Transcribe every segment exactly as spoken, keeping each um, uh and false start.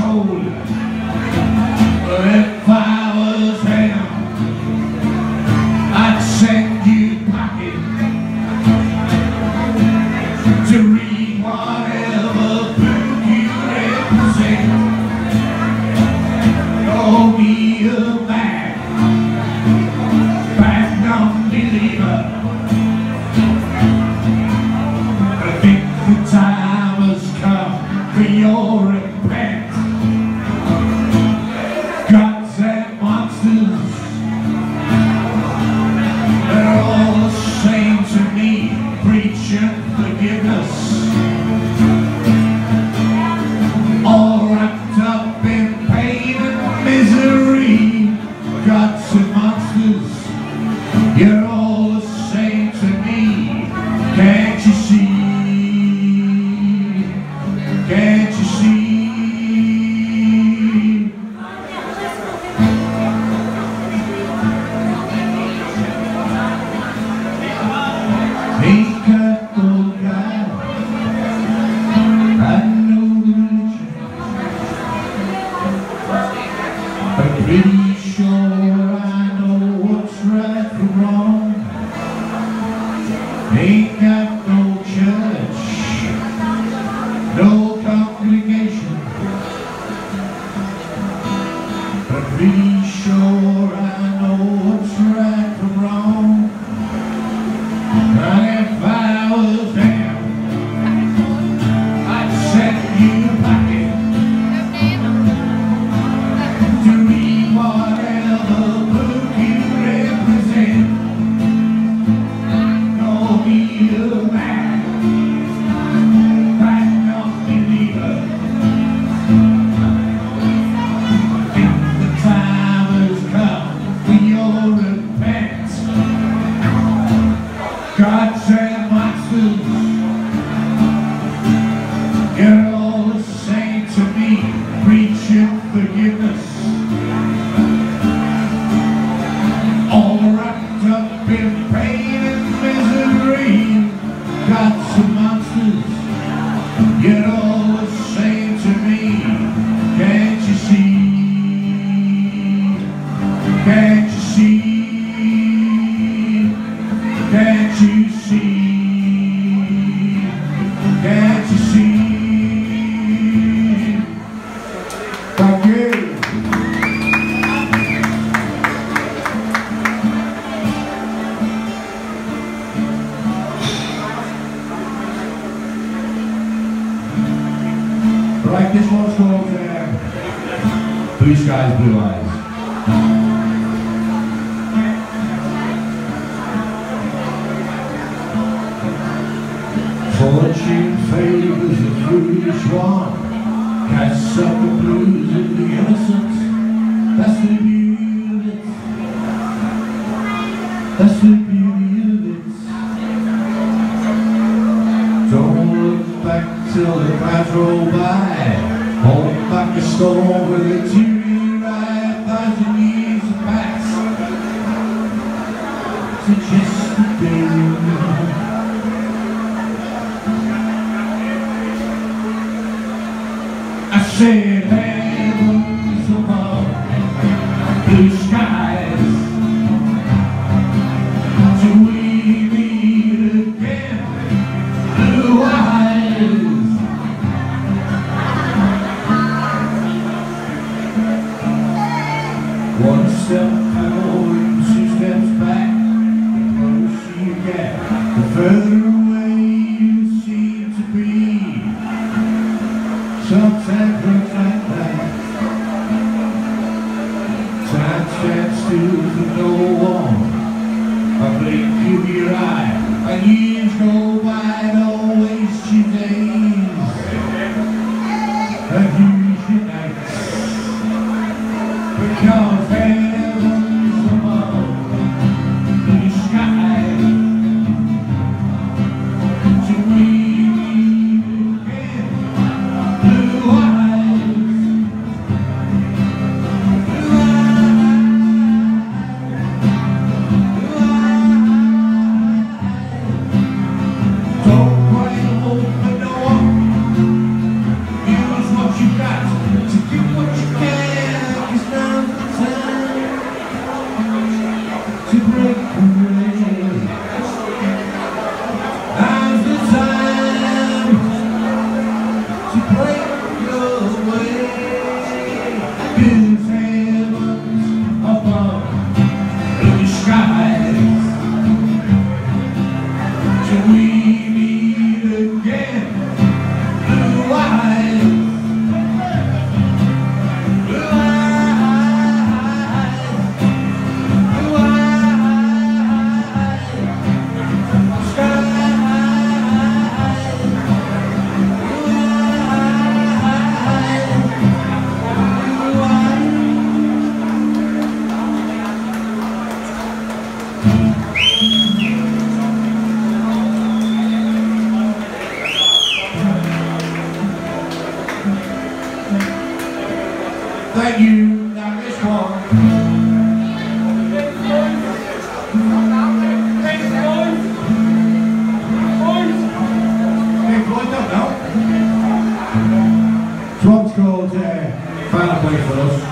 told, but if I was him, I'd send you packing to read whatever book you represent. Oh, be a man, bad non-believer. I think the time has come for your repent. Gods and monsters, they're all the same to me, preaching forgiveness. All wrapped up in pain and misery. Gods and monsters, you're all the same to me. Can't you see? Can't you see? Ain't got no God, I know the religion, but pretty sure I know what's right from wrong. Ain't got no church, no congregation, but pretty sure I know what's right from wrong. And if I was them, I'd send you packing to read whatever book you represent. Oh, be a man, bad non-believer. I think the time has come for your repent. Gods and monsters, you're all the same to me, preaching forgiveness. All wrapped up in pain and misery. Gods and monsters, you're all the same to me. Can't you see? Can't you see? Can't you see? Can't you see? Thank you. Right, this one's called uh, Blue Skies, Blue Eyes. Fortune favors the foolish one, casts up the blues of the innocent. That's the beauty of it. That's the beauty of it. Don't look back till the clouds roll by. Hold back the storm with a teary eye. A thousand years have passed to just the day. I said heavens above, blue skies, till we meet again, blue eyes. One step forward, two steps back, the closer you get, the further away you seem to be. Sometimes looks like that. Time stands still for no one. A blink of your eye, and years go by, don't waste your days, and use your nights. Because heaven's above, blue skies, till we meet again, blue eyes. Blue eyes. Don't cry over no one. Use what you got to give is heavens above blue skies. Till we meet again, blue eyes, blue eyes, blue eyes, skies. Thank you. Now this one. Hey, Floyd, don't know. This one's called uh, Find a Place for Us.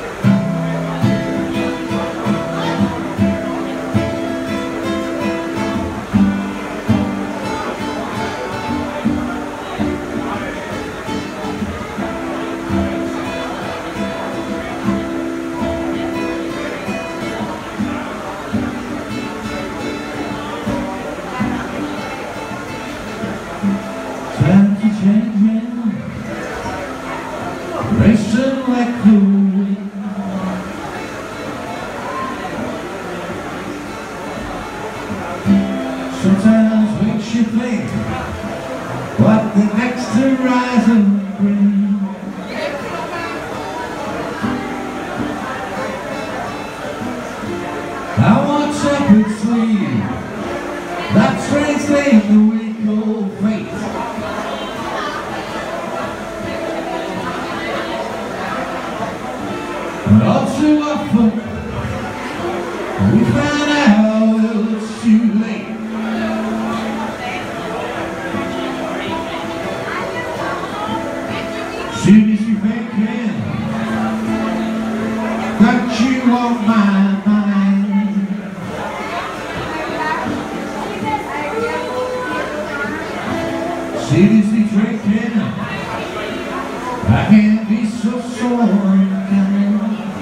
Times are changing, racing like the wind. Sometimes makes you think what the next horizon brings. I once up and sleep, that strange thing the we call fate. But all too often, we find out it's too late. Soon as you think in, got you on my mind. Soon as you drink in, I can be so sore and kind.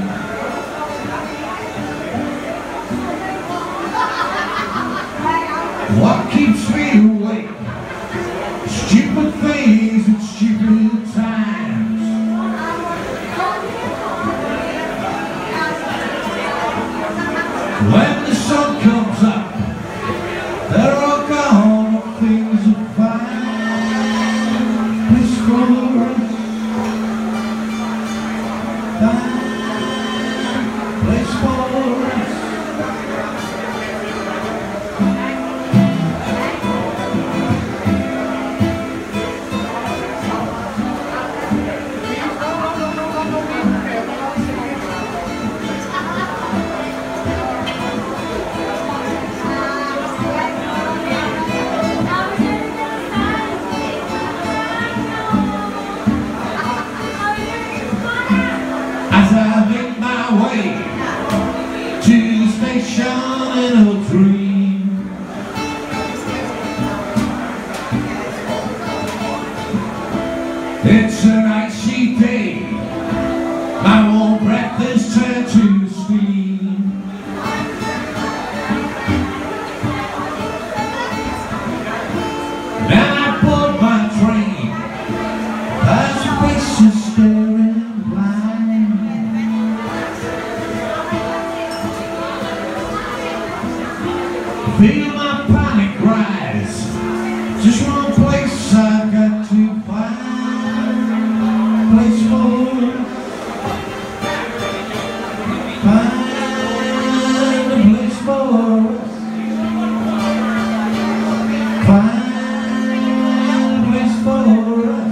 What keeps me awake? Stupid things and stupid times. When the sun comes up, they're all gone, things are fine. Please for us, fine place for us. As I make my way to the station in a dream, it's an icy day, my warm breath is turned to steam. Then I board my train, as faces staring blind. Feel my panic rise, just one place I've got to find. Place for us, find a place for us, find a place for us.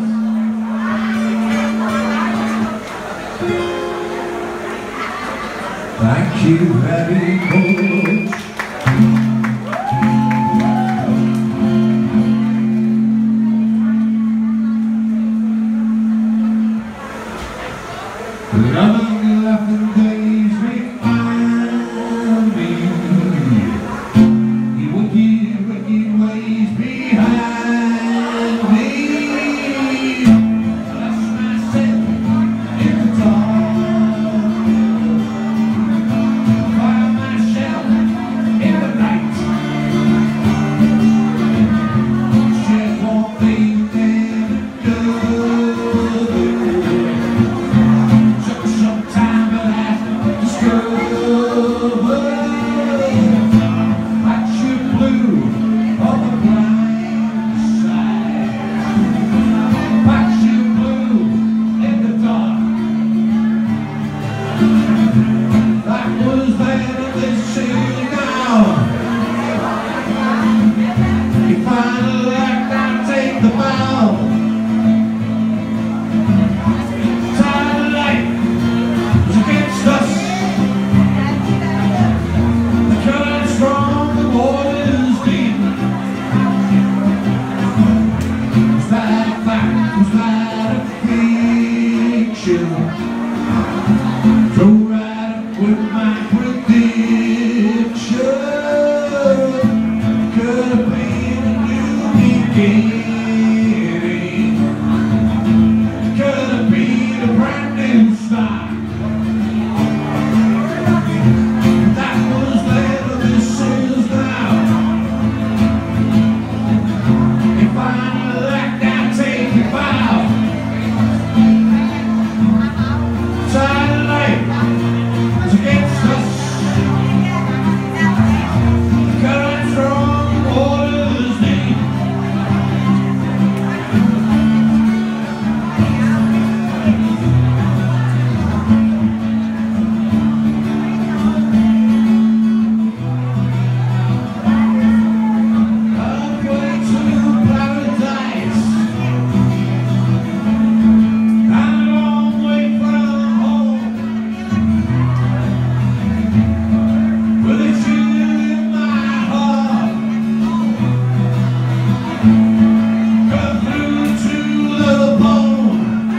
Thank you very much. Long laughing days remind me, you wicked, wicked ways behind me. Lost myself in the dark. So right up with my prediction, could have been a new beginning, could have been a brand new start. That was then, but this is now. If I'm like that, take your bow. Satellite is against us. Current from waters deep. Halfway to paradise, and a long way from home, with a chill in my heart. Cut through to the bone.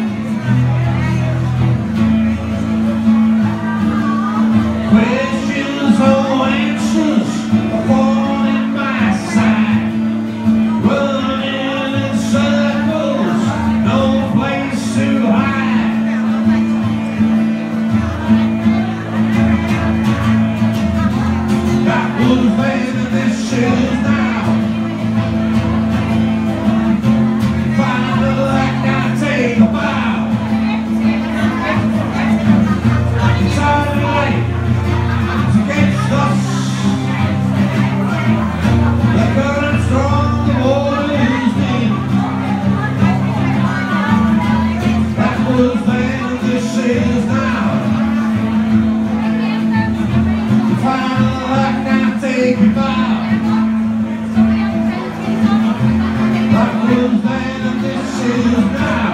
Questions or answers are falling by side, running in circles, no place to hide. That was then and this is now. Find the light, now take a bow. Satellite is against us. The current strong, the waters deep. That was then and this is now. Find the light, now take a bow. That was then and this is now.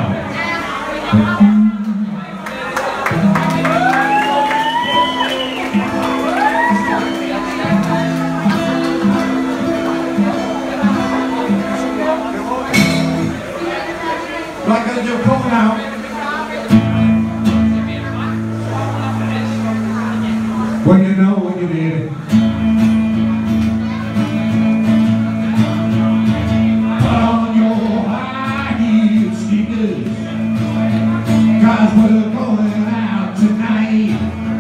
Right, gonna do a call now. When you know when you need it. Put on your high heel sneakers, 'cause we're going out tonight.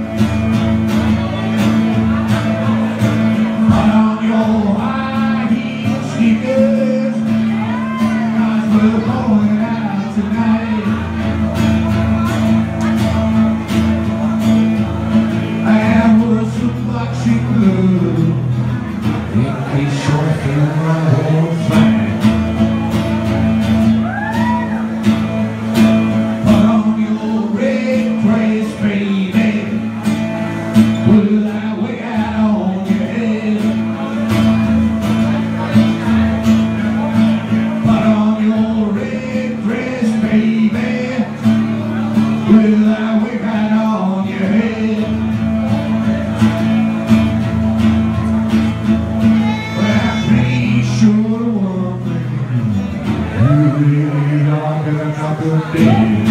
Put on your high heel sneakers, 'cause we're going out tonight. And we're some boxing glue, in case you're feeling right on fine. Put on your red dress, baby, with that wig out on your head. Put on your red dress, baby, with that wig out on your head. Well, I'm pretty sure the woman you really are gonna drop her dead.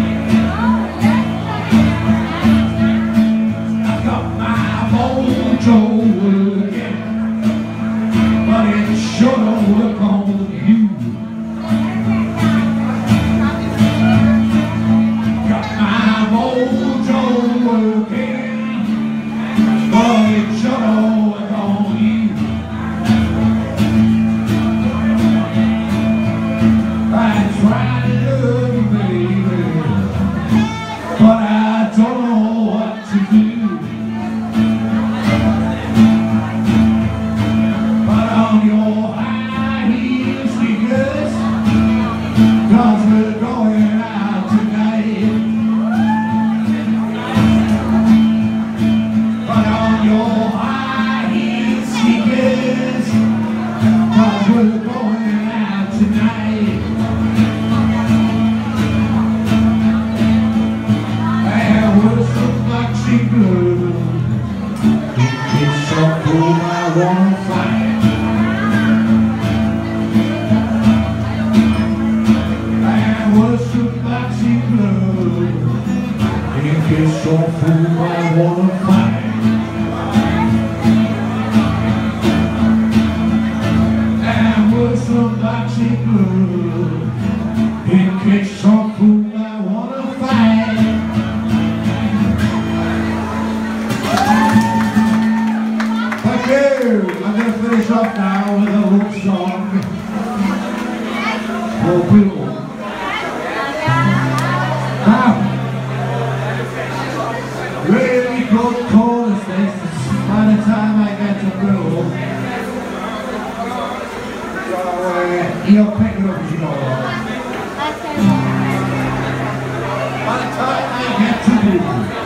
I've got my mojo working, but it sure don't work on you. Got my mojo working, but it sure don't work on you. That's right, I love you, baby, but I don't know what to do. Put on your high heel sneakers, 'cause we're going out tonight. Put on your high heel sneakers, 'cause we're going out tonight. And we're some boxing glue, in case some fool might wanna fight. And we're some boxing glue, case your fool I wanna find. And words from Yates Bootle, in case your fool I wanna find. Thank you. I'm going to finish off now with a love song for Bootle. Now, really good chorus this by the time I get to Bootle. So uh, you'll pick it up as you go along. By the time I get to Bootle.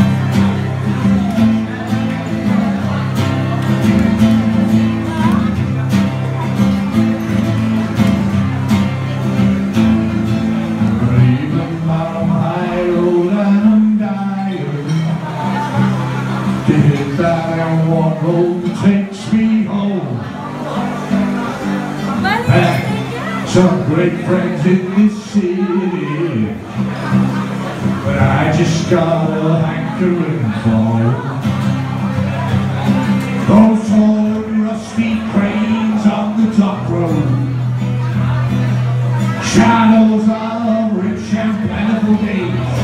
One road takes me home. And some great friends in this city, but I just got a hankering for those old rusty cranes on the top road, shadows of rich and plentiful days,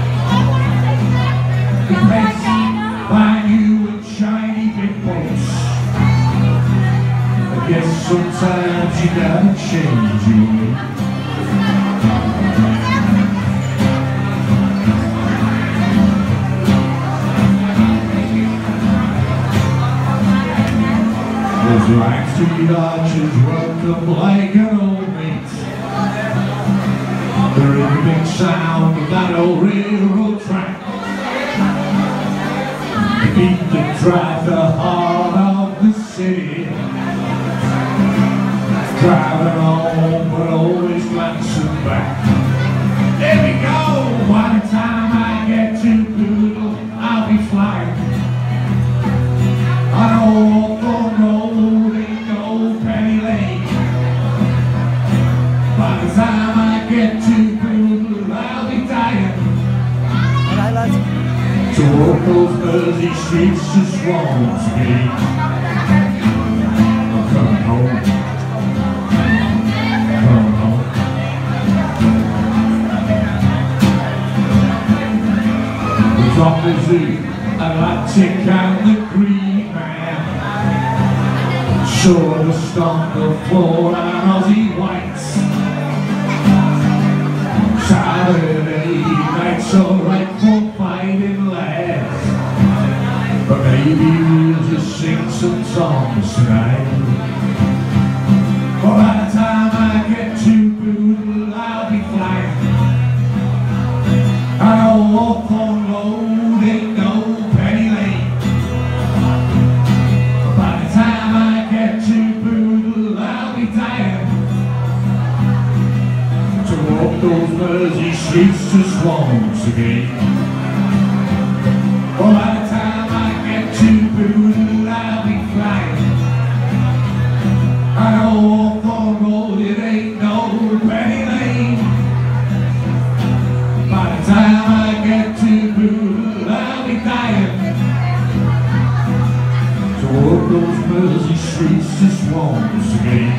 replaced by new and shiny big boats. I guess sometimes you gotta change your way. Those Rag Street arches welcome like an old mate. The rhythmic sound of that old railroad track, the beat that drives the heart of the city. Driving home but always glancing back. There we go! By the time I get to Bootle, I'll be flying. I know Hawthorne Road ain't no penny lane. By the time I get to Bootle, I'll be dying. To walk those Mersey streets just once again. I'm coming home. Coming home. The top is the Atlantic and the Green Man. Sure, the stomp of floor and Aussie whites. Saturday night's alright for fighting lads, but maybe we'll just sing some songs tonight. But by the time I get to Bootle, I'll be flying. I know Hawthorne Road ain't no penny lane. By the time I get to Bootle, I'll be dying. To walk those Mersey streets just once again. Well, by the time I get to Bootle, I'll be flying. I know Hawthorne Road, it ain't no penny lane. By the time I get to Bootle, I'll be dying. To walk those Mersey streets just once again.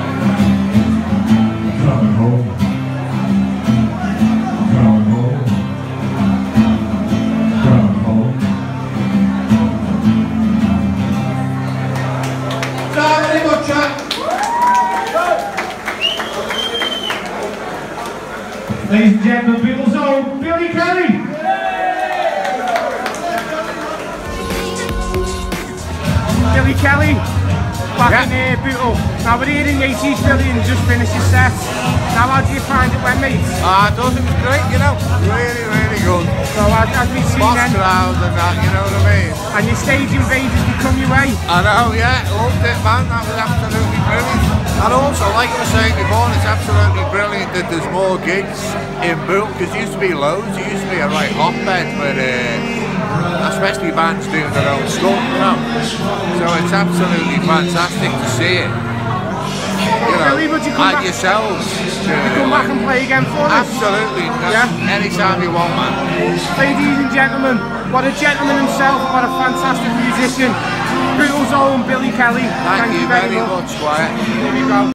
Coming home. Coming home. Coming home. Ciao, very much, chat. Ladies and gentlemen, Bootle's own Billy Kelly. Billy Kelly, back yeah. in uh, Bootle. Now we're here in Yates, Billy, and just finished his set. Now how do you find it when, mate? Ah, I thought it was great, you know, really, really good. So as, as we've seen Boss then, crowd and that, you know what I mean? And your stage invaders become your way. I know, yeah, loved it, man, that was absolutely brilliant. And also, like I was saying before, it's absolutely brilliant that there's more gigs in Bootle, because there used to be loads, there used to be a right hotbed for uh, especially bands doing their own stuff, you know. So it's absolutely fantastic to see it. you know, Billy, would you come and back? yourselves. You come back and play again for us? Absolutely. Yeah. Anytime you want, man. Ladies and gentlemen, what a gentleman himself, what a fantastic musician. Bootle's own Billy Kelly. Thank, Thank you very much, much Squire. Here we go.